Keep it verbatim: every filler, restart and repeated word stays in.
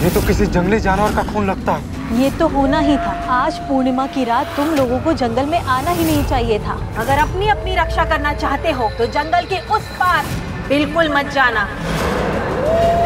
ये तो किसी जंगली जानवर का खून लगता है। ये तो होना ही था। आज पूर्णिमा की रात तुम लोगों को जंगल में आना ही नहीं चाहिए था। अगर अपनी अपनी रक्षा करना चाहते हो तो जंगल के उस पार बिल्कुल मत जाना।